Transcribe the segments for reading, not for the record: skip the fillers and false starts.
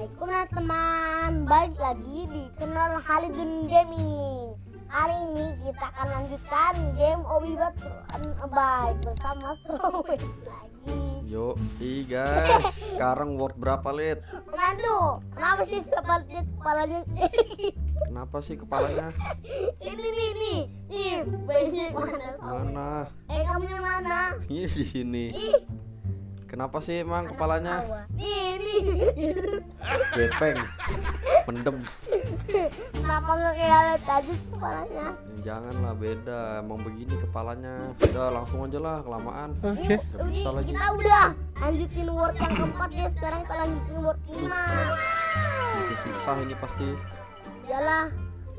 Assalamualaikum teman, balik lagi di channel Halidun Gaming. Kali ini kita akan lanjutkan game Obibat Abide bersama Strowet lagi. Yo, guys, sekarang word berapa Lid? Mandu, kenapa sih seperti kepalanya? Kenapa sih kepalanya? Ini, banyak mana? Mana? Kamu yang mana? Ini di sini. Ih, Kenapa sih emang kepalanya? Nih. Gepeng, mendem. Kenapa nggak kayak tadi kepalanya? Janganlah, beda. Emang begini kepalanya. Udah langsung aja lah, kelamaan. Gak bisa lagi. Kita udah lanjutin word yang keempat ya. Sekarang kita lanjutin word 5. Bikin susah ini pasti. Iyalah.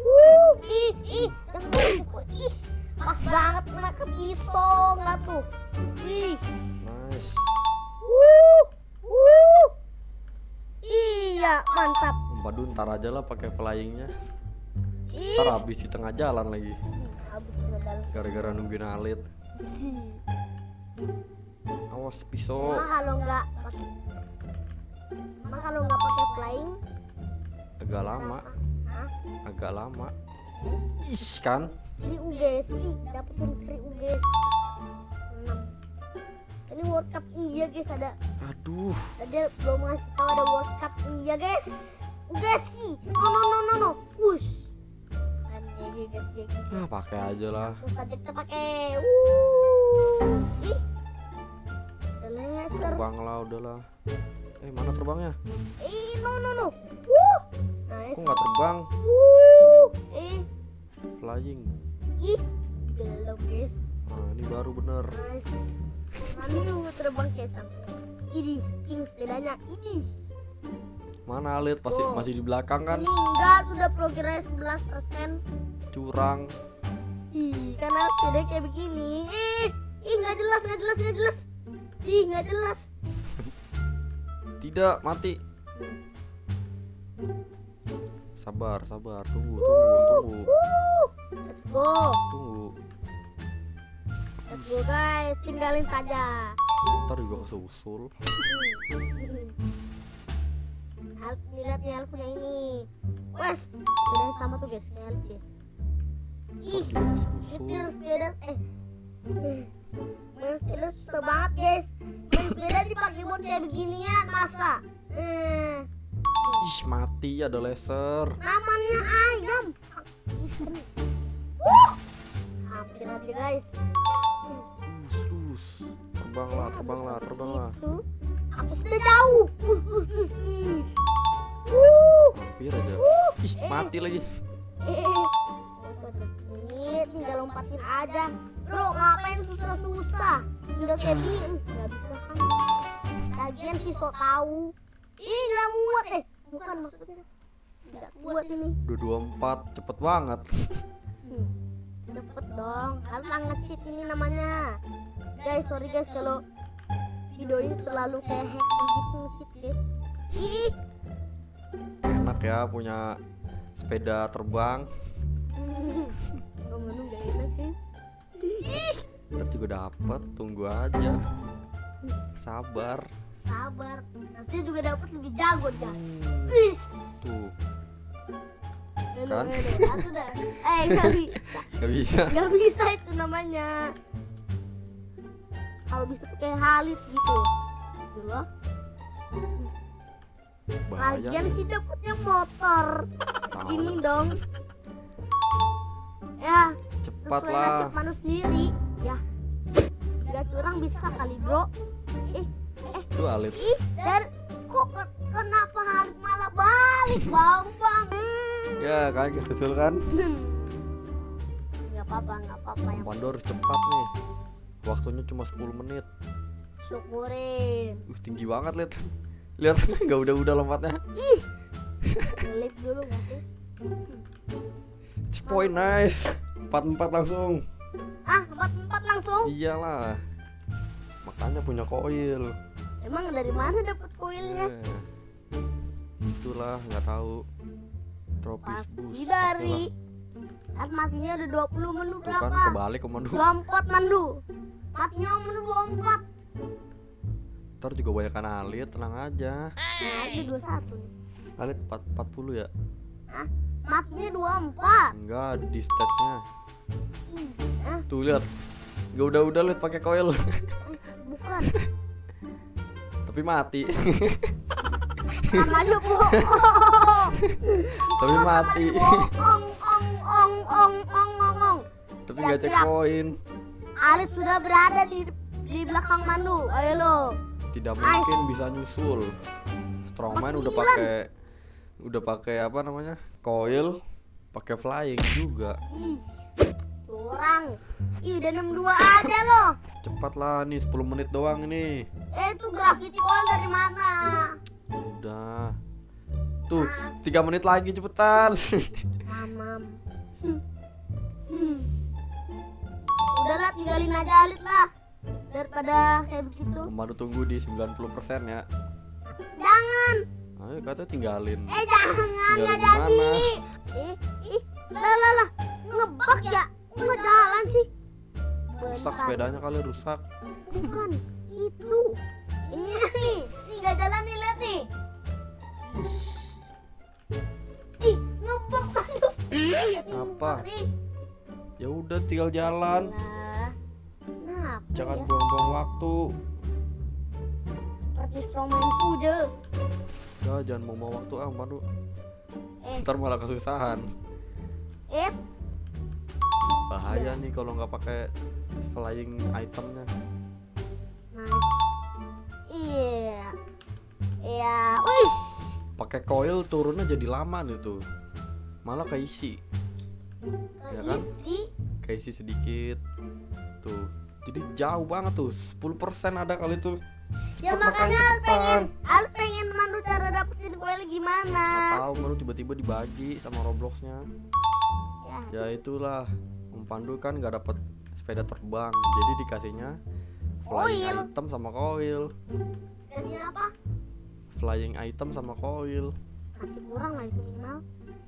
Ih, pas banget kena ke pisau nggak tuh? Ih, Nice. iya mantap. Waduh, ntar aja lah pakai flyingnya. Ih, Ntar habis di tengah jalan lagi. habis modal. Gara-gara nungguin Alit. Awas pisau. Emang kalau nggak pakai flying Agak lama. Hah? Agak lama. Ish kan. Free UGC, dapetin free UGC 6. Ini World Cup India guys, ada Aduh. tadi belum ngasih tahu ada World Cup India guys. UGC, no, push. Kan guys. Pakai aja lah. Terus aja kita pakai. Ih, udah laser. Terbang lah, udahlah. Mana terbangnya? No. Nice. Kok nggak terbang? Eh, Flying. ih, belum guys. Nah, ini baru bener. Nice. Mami lu terbang kayak sampai. Ini king sepedanya. Ini Mana Alit? Masih di belakang kan? meninggal sudah progres 11%. Curang. Ih, karena sepeda kayak begini. Nggak jelas. Ih, nggak jelas. Tidak, mati. Sabar. Tunggu. Let's go guys, tinggalin saja. Ntar juga kesusul. Lihat nih Alf punya ini. Wes, sepeda sama tuh guys, kayak Alf guys. Ih, nyetir sepeda main sepeda susah banget guys. Main sepeda dipakai buat kayak beginian masa. Ish, mati, ada laser. Namanya ayam. Hampir mati guys. Dus. Terbanglah. Itu aku sudah jauh. Hampir aja. Ih, mati lagi. Ini tinggal lompatin aja. Bro, ngapain susah? Tinggal kayak gini. Nggak bisa kan. Lagian sih so tahu. Ih, nggak muat. Bukan maksudnya. Nggak kuat ini. Udah 24, cepet banget. Cepet dong. Harus nge-cheat ini namanya. Guys, sorry guys kalau video ini terlalu kayak hack gitu nge-cheat guys. Ih, Enak ya punya sepeda terbang. ngomong nggak enak guys. Ntar juga dapet, tunggu aja. Sabar. Nanti juga dapat lebih jago dia. Wis. Tuh, Kan? Kan? Aku udah. gak bisa. Nggak bisa itu namanya. Kalau bisa tuh kayak Halid gitu. Gitu loh. Bahaya Lagian nih. sih dapetnya motor. Tahu. Ini dong. Ya, Cepat sesuai lah. nasib manusia sendiri. Ya. Gak curang bisa kali, bro. Itu Alit. Dan kenapa Halid malah balik, Bang? Ya kan, kesusul kan. Nggak apa-apa yang Komando harus cepat nih. Waktunya cuma 10 menit. syukurin. Tinggi banget Lid. Lihat nggak udah lompatnya. Ngelip dulu nggak sih? Cipoy nice. 44 langsung. 44 langsung. Iyalah. Makanya punya koil. Emang dari mana dapat koilnya? Itulah nggak tahu. Tropis Pasti bus. dari kan matinya udah 20 menu Tuh kan berapa? kebalik komando. 24 menu. Matinya menu 24. Ntar juga banyak Alit, tenang aja. Nah, ini 21 nih. Alit 40 ya? Hah? Matinya 24. Enggak, di stats-nya. Hah? Tuh lihat. Gak udah lihat pakai koil. Bukan. Tapi mati. Sama aja bohong. Tapi mati. Ong. Tapi nggak cek Siap. koin. Alif sudah berada di belakang Mandu. Ayo lo. Tidak mungkin bisa nyusul. Strongman udah pakai apa namanya? Coil, pakai flying juga. Ih, curang. Ih, udah 62 aja lo. Cepat lah nih 10 menit doang ini. Itu gravity wall dari mana? Udah. Tuh, 3 menit lagi cepetan. Mamam. Udahlah, tinggalin aja Alit lah. Daripada kayak begitu. Madu tunggu di 90% ya. Jangan. Ayo katanya tinggalin. Jangan ya Tinggalin jadi. mana? Lah. Ngebak ya. Nggak jalan sih. Rusak Bentar. sepedanya kali rusak. Bukan itu. Ini nih. Nih nggak jalan nih, lihat nih. Ih, ngebak banget. Apa? Ya udah tinggal jalan. Nah, Jangan buang-buang waktu. seperti strongman puja. Ya, jangan mau waktu Madu. Ntar malah kesusahan. Bahaya nih kalau nggak pakai flying itemnya. Nice. Iya. Wish. Pakai coil turunnya jadi lama nih tuh. Malah keisi. Ya kan? Keisi. Keisi sedikit. Tuh. Jadi jauh banget tuh. 10% ada kali tuh. Ya Cepet makanya makan, Al pengen Mandu cara dapetin koil gimana? Tahu baru tiba-tiba dibagi sama Robloxnya. Ya. Ya itulah. Om Pandu kan nggak dapat sepeda terbang. Jadi dikasihnya flying Coil. item sama coil. Kasih apa? Flying item sama coil. Masih kurang lah itu minimal.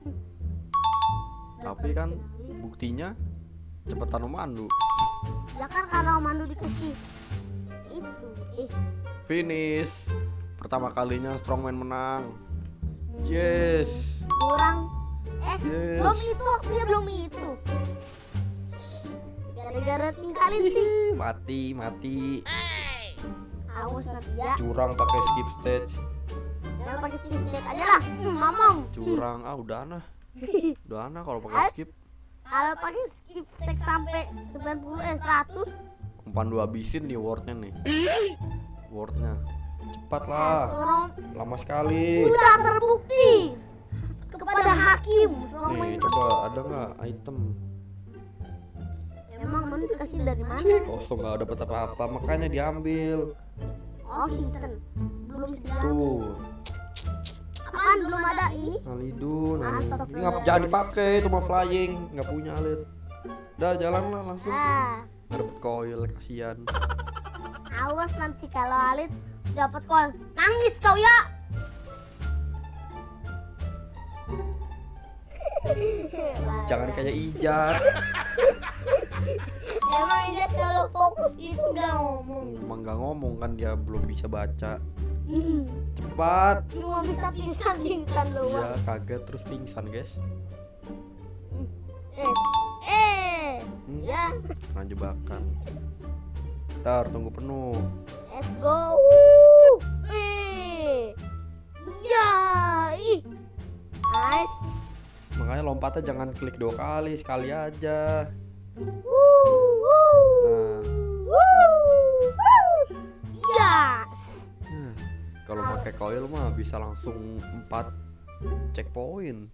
Tapi kan buktinya cepetan Om Pandu. Ya kan karena Mandu dikasih itu. Finish. Pertama kalinya Strongman menang. Yes. Kurang. Yes. Belum itu, waktunya belum itu. Gara-gara tinggalin sih. Mati. Awas nanti ya. Curang pakai skip stage. Jangan pakai stick aja lah. Mamam. Curang. Udah ana kalau pakai skip. Kalau pakai skip stack sampai 100. Om Pandu habisin nih wordnya nih. Wordnya. Cepat lah. Sorong Lama sekali. sudah terbukti kepada hakim. Sorong Nih, main. coba ada nggak item? Emang Mandu dikasih dari mana? Kosong nggak dapat apa-apa, makanya diambil. Oh, season. Belum siap. Tuh. Apaan belum ada ini? Alidun. Astagfirullah. Ini nggak jangan dipakai, itu mau flying, nggak punya alit. Udah jalan lah langsung. Nggak dapet coil, kasihan. Awas nanti kalau Alit dapat call. Nangis kau ya. Jangan kayak Ijat. Emang dia kalau fokus itu nggak ngomong. Emang nggak ngomong kan dia belum bisa baca. Cepat. Cuma bisa pingsan Ya doang. kaget terus pingsan guys. Ya, Nah jebakan. Ntar tunggu penuh. let's go. Ya, nice. Makanya lompatnya jangan klik 2 kali, sekali aja. Nah, Yes. kalau pakai coil mah bisa langsung 4 checkpoint.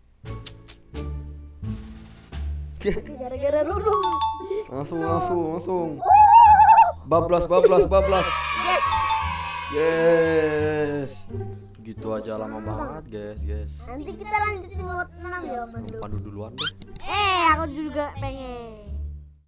Gara-gara dulu. Langsung. Bablas. Yes. Yes. Gitu aja lama banget, guys. Nanti kita lanjutin buat 6 ya, Mandu. Pandu duluan deh. Aku juga pengen.